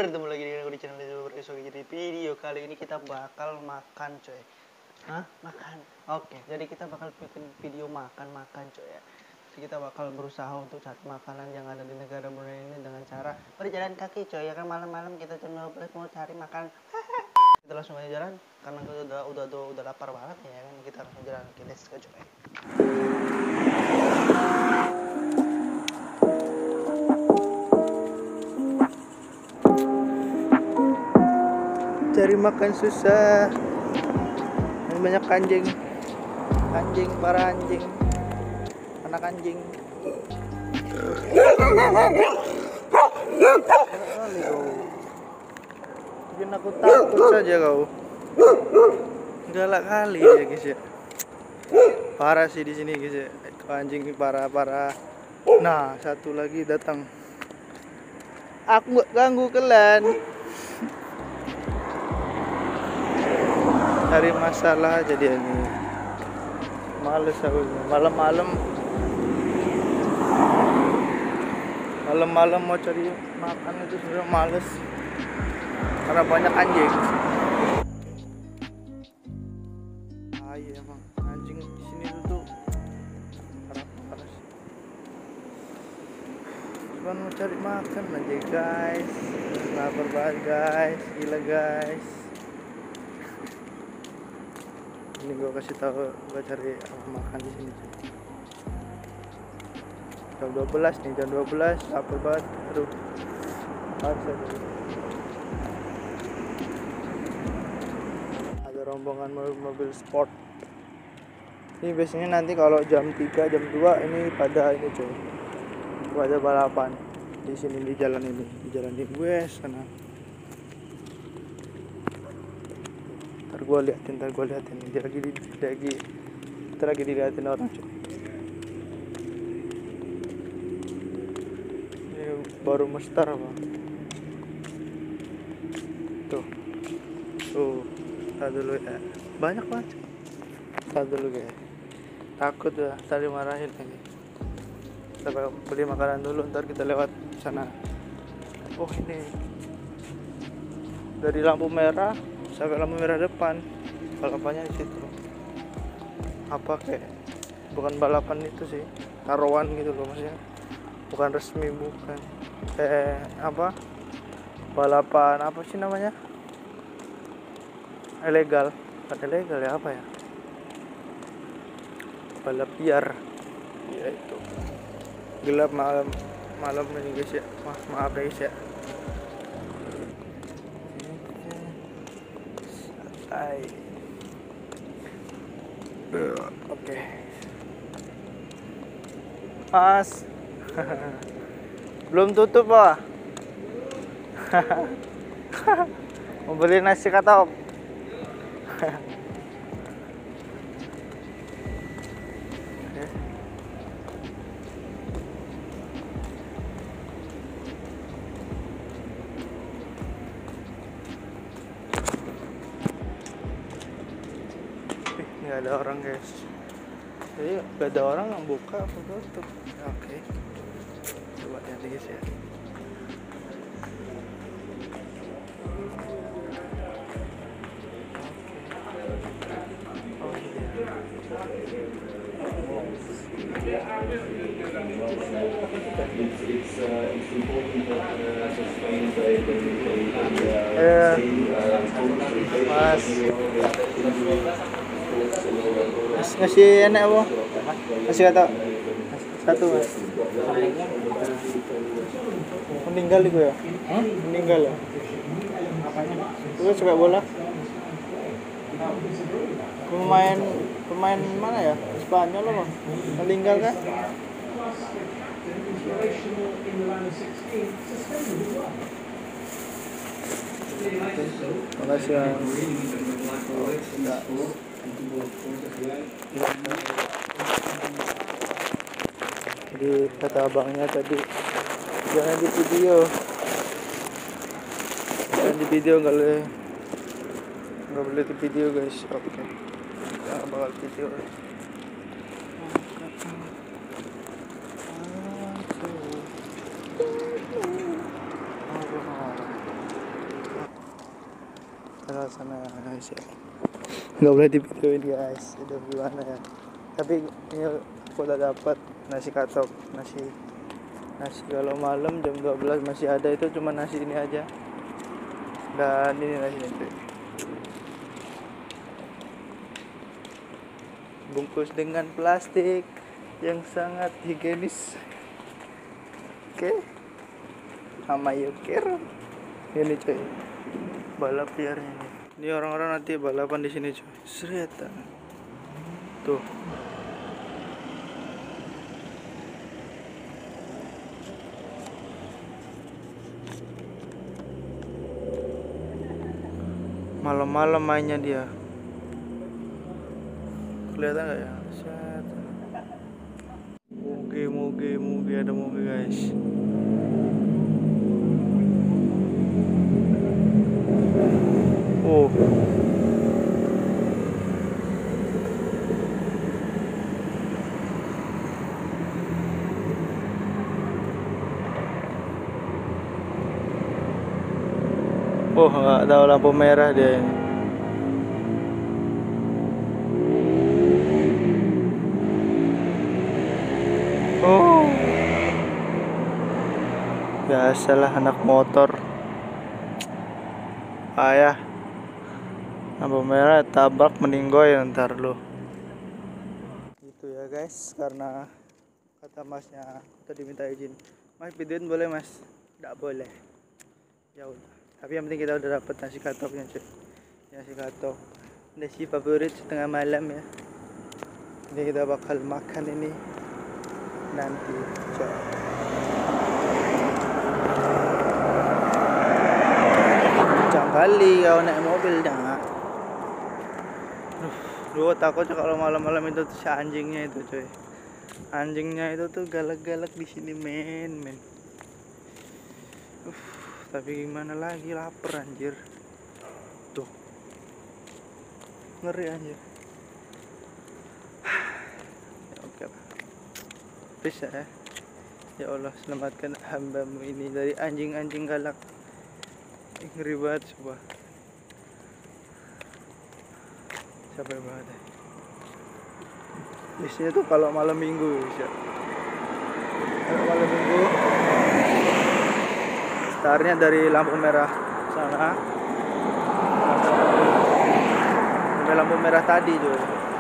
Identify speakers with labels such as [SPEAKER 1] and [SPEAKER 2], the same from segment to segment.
[SPEAKER 1] Bertemu lagi dengan aku di channel YouTuber Esogi. Jadi video kali ini kita bakal makan coy. Hah? Makan? Oke, jadi kita bakal bikin video makan-makan coy ya. Jadi kita bakal berusaha untuk cari makanan yang ada di negara Brunei ini dengan cara berjalan kaki coy. Ya kan malam-malam kita jam 12 mau cari makan. Kita langsung aja jalan karena udah lapar banget ya kan. Kita langsung jalan. Oke, let's go coy. Cari makan susah. Ini banyak anjing, para anjing, anak anjing. Bikin aku takut saja kau. Galak kali ya guys ya. Parah sih di sini guys ya. Anjing parah. Nah, satu lagi datang. Aku nggak ganggu kalian. Cari masalah jadi ini. Males aku malam-malam mau cari makan itu sebenarnya males karena banyak anjing. Iya emang anjing di sini tuh parah sih. Cuman mau cari makan aja guys. Lapar banget guys, gila guys. Ini gue kasih tahu gue cari apa makan di sini. Jam 12 nih, jam 12 lapar banget. Aduh. Ada rombongan mobil sport. Ini biasanya nanti kalau jam 3, jam 2 ini pada ini coy. Pada balapan di sini di jalan ini, di jalan di gue sana. Ntar gue liatin dia lagi diliatin orang cuy. Ini baru mestar apa tuh tak dulu ya, banyak banget tak dulu guys, takut ya tadi marahin lagi. Kita beli makanan dulu, ntar kita lewat sana. Oh ini dari lampu merah sampai lampu merah depan balapannya di situ. Apa kayak bukan balapan itu sih, taruhan gitu loh maksudnya, bukan resmi, bukan apa balapan apa sih namanya, ilegal, bukan ilegal ya, apa ya, balap liar ya itu. Gelap malam ini guys ya, maaf guys ya. Oke. Mas. Belum tutup, Pak. Mau beli nasi katok. Nggak ada orang guys, jadi nggak ada orang yang buka apa tutup. Oke. Coba lihat guys ya. Mas ngasih enak apa? Ngasih kata satu mas. Meninggal itu ya? Meninggal ya? Lu suka bola? Pemain mana ya? Spanyol loh, meninggal kan? Makasih ya. Jadi kata abangnya tadi jangan di video, nggak boleh di video guys. Oke, jangan bakal video. guys ya. Nggak boleh divideoin guys, itu gimana ya. Tapi ini aku udah dapat nasi katok, nasi kalau malam jam 12 masih ada, itu cuma nasi ini aja. Dan ini nasinya cuy, bungkus dengan plastik yang sangat higienis. Oke, sama Yukir ini cuy, balap liarnya ini. Ini orang-orang nanti balapan di sini cuy. Seret tuh. Malam-malam mainnya dia. Kelihatan nggak ya? Set. Moge ada moge guys. Oh. Oh, nggak tahu lampu merah dia ini. Oh, biasalah anak motor. Ayah, lampu merah tabrak meninggoy ntar lu. Gitu ya guys, karena kata masnya tadi minta izin. Mas videoin boleh mas? Nggak boleh. Ya udah. Tapi yang penting kita udah dapet nasi katoknya cuy. Nasi katok, nasi favorit setengah malam ya. Jadi kita bakal makan ini nanti cuy. Kencang kali kau naik mobil dah. Duh, takutnya kalau malam-malam itu tuh si anjingnya itu cuy. Anjingnya itu tuh galak-galak di sini men. Tapi gimana lagi, lapar anjir. Tuh. Ngeri anjir. Ya oke lah. Bisa ya. Ya Allah, selamatkan hamba-Mu ini dari anjing-anjing galak. Ngeri banget coba. Capek banget ya. Biasanya tuh kalau malam minggu bisa. Kalau malam minggu startnya dari lampu merah sana sampai lampu merah tadi tuh.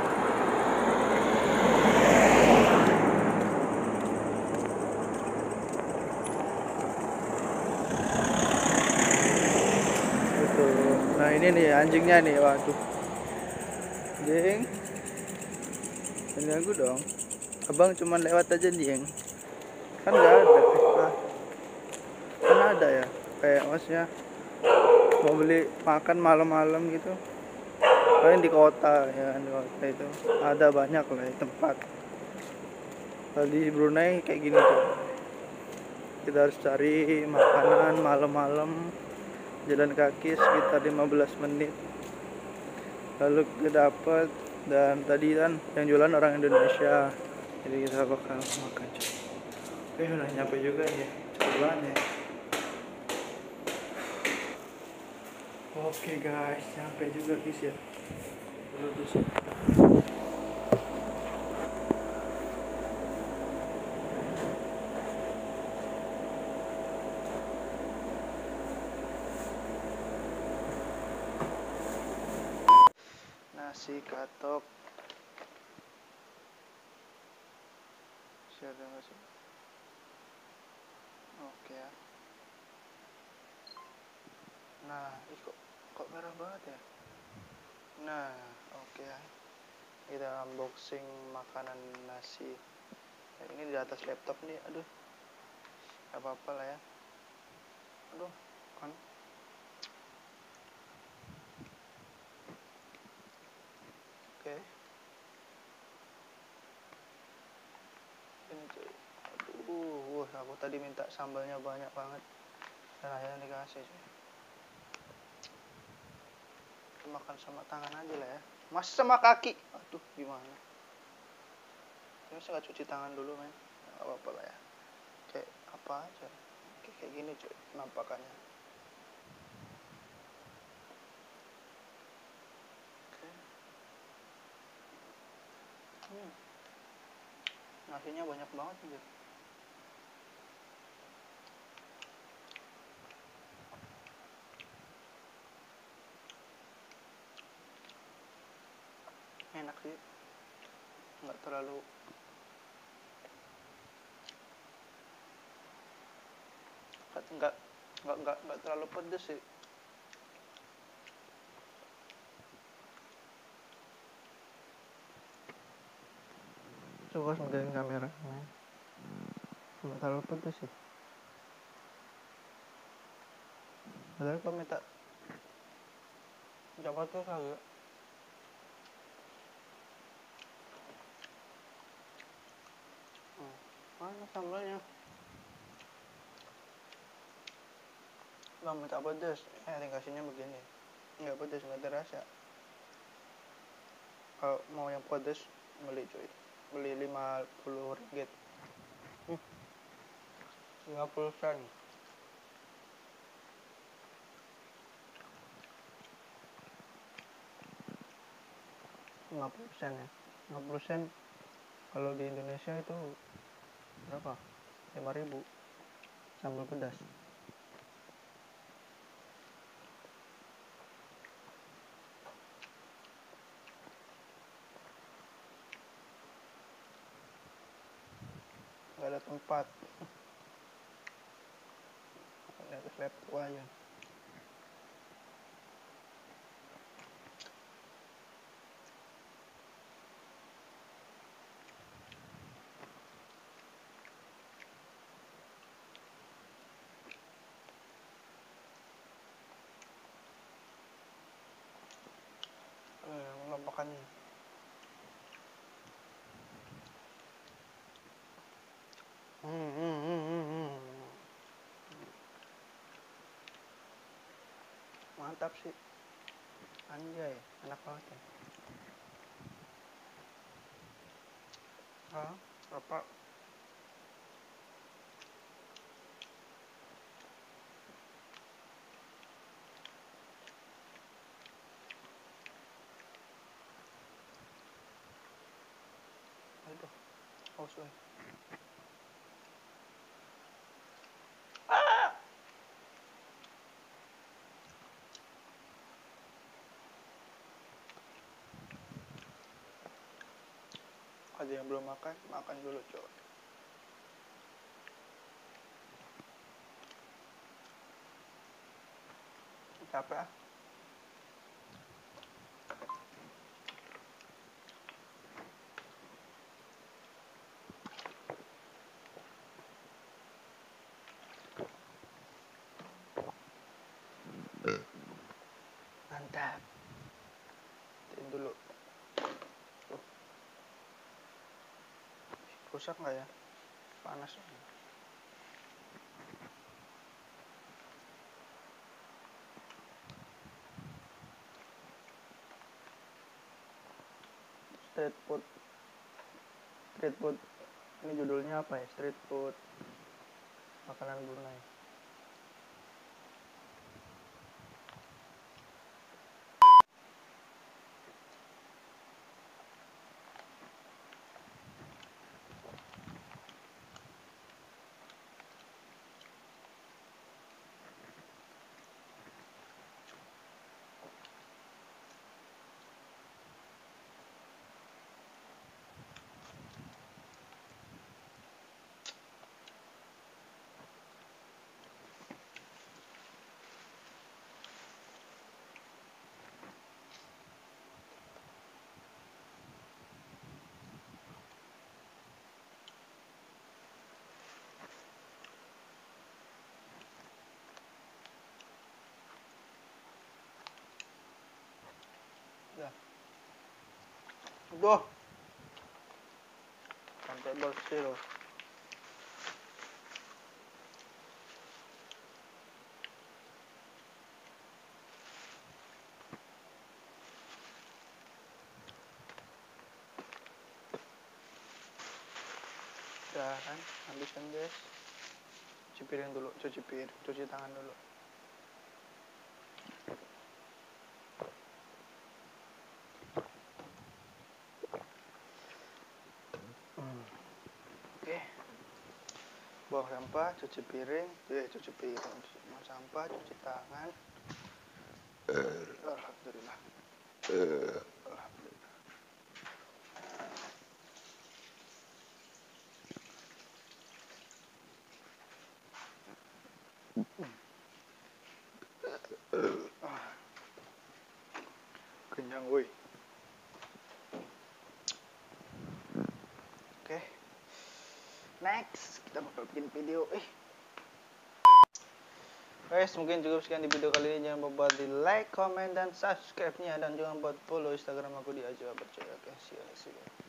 [SPEAKER 1] Gitu. Nah ini nih anjingnya nih, waduh. Anjing, ini aku dong. Abang cuman lewat aja nih, kan nggak ada. Kan ada ya, kayak maksudnya mau beli makan malam-malam gitu. Paling di kota ya, di kota itu ada banyak lah ya, tempat. Kalau di Brunei kayak gini tuh, kita harus cari makanan malam-malam, jalan kaki sekitar 15 menit lalu kita dapat. Dan tadi kan yang jualan orang Indonesia, jadi kita bakal makan. Oke, udah nyampe juga ya, cepet banget ya. Oke guys, nyampe juga guys ya. Nasi katok. Siapa nggak sih? Oke ya. Nah, kok merah banget ya? Nah, oke ya. Kita unboxing makanan nasi. Ini di atas laptop nih, aduh. Gak apa-apa lah ya. Aduh, kan. Oke. Ini cuy. Aduh, aku tadi minta sambalnya banyak banget. Dan akhirnya dikasih cuy. Makan sama tangan aja lah ya. Masih sama kaki. Aduh, gimana? Ini saya nggak cuci tangan dulu men. Gak apa-apa lah ya. Kayak apa aja. Kayak gini cuy, nampakannya. Nasinya banyak banget gitu. Enak sih, nggak terlalu nggak nggak terlalu pedes sih. Suka megangin kamera, nggak terlalu pedes sih. Padahal kalau minta Jawa tuh kagak. Mana sambalnya? Bang minta pedes, dikasihnya begini. Nggak pedes, nggak terasa. Kalau mau yang pedes beli cuy, beli 50 ringgit. 50 sen. 50 sen ya. 50 sen kalau di Indonesia itu berapa? 5.000 sambal pedas. Nggak ada tempat. Di atas laptop aja. Makan mantap sih, anjay, enak banget ya. Apa? Aduh, haus gue. Ada yang belum makan, makan dulu coba. Capek ah. Mantap. Tiin dulu. Rusak nggak ya? Panas. Street food. Street food. Ini judulnya apa ya? Street food. Makanan Brunei. Udah. Aduh. Sampai bersih loh. Udah kan, habiskan guys. Cuci piring dulu, cuci tangan dulu. buang sampah, cuci piring, cuci piring, buang sampah, cuci tangan. Alhamdulillah. Alhamdulillah. Kenyang woi. Oke. Next, kita bakal bikin video. Guys, mungkin cukup sekian di video kali ini. Jangan lupa di like, comment, dan subscribe-nya. Dan jangan lupa follow Instagram aku di Aja Percaya. Oke, see you next video.